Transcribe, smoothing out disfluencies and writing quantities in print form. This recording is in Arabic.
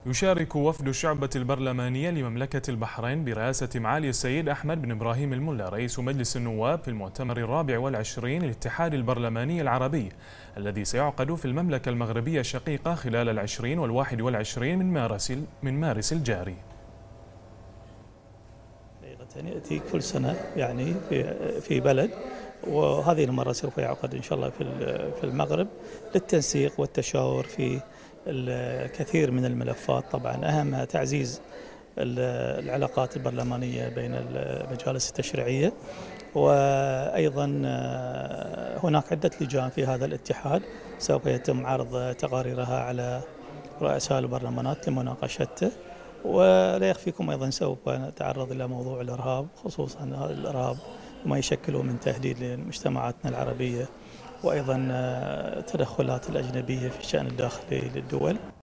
يشارك وفد الشعبة البرلمانية لمملكة البحرين برئاسة معالي السيد أحمد بن إبراهيم الملا رئيس مجلس النواب في المؤتمر الرابع والعشرين للاتحاد البرلماني العربي الذي سيعقد في المملكة المغربية الشقيقة خلال 20 والواحد والعشرين من مارس الجاري. يأتي كل سنة يعني في بلد، وهذه المرة سوف يعقد إن شاء الله في المغرب للتنسيق والتشاور في الكثير من الملفات، طبعا أهمها تعزيز العلاقات البرلمانية بين المجالس التشريعية، وأيضا هناك عدة لجان في هذا الاتحاد سوف يتم عرض تقاريرها على رؤساء البرلمانات لمناقشته. ولا يخفيكم أيضا سوف نتعرض إلى موضوع الإرهاب، خصوصا هذا الإرهاب وما يشكله من تهديد لمجتمعاتنا العربية، وأيضا التدخلات الأجنبية في الشأن الداخلي للدول.